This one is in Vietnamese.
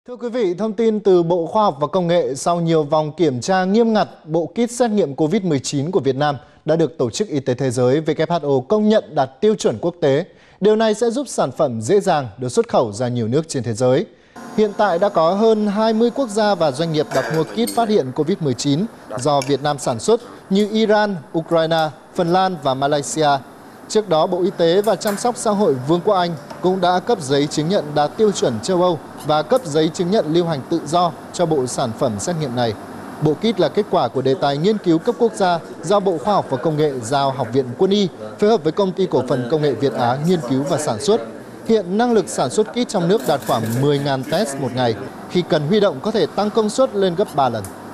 Thưa quý vị, thông tin từ Bộ Khoa học và Công nghệ, sau nhiều vòng kiểm tra nghiêm ngặt, bộ kit xét nghiệm COVID-19 của Việt Nam đã được Tổ chức Y tế Thế giới WHO công nhận đạt tiêu chuẩn quốc tế. Điều này sẽ giúp sản phẩm dễ dàng được xuất khẩu ra nhiều nước trên thế giới. Hiện tại đã có hơn 20 quốc gia và doanh nghiệp đặt mua kit phát hiện COVID-19 do Việt Nam sản xuất như Iran, Ukraine, Phần Lan và Malaysia. Trước đó, Bộ Y tế và Chăm sóc Xã hội Vương quốc Anh cũng đã cấp giấy chứng nhận đạt tiêu chuẩn châu Âu và cấp giấy chứng nhận lưu hành tự do cho bộ sản phẩm xét nghiệm này. Bộ kit là kết quả của đề tài nghiên cứu cấp quốc gia do Bộ Khoa học và Công nghệ giao Học viện Quân y phối hợp với Công ty Cổ phần Công nghệ Việt Á nghiên cứu và sản xuất. Hiện năng lực sản xuất kit trong nước đạt khoảng 10.000 test một ngày, khi cần huy động có thể tăng công suất lên gấp 3 lần.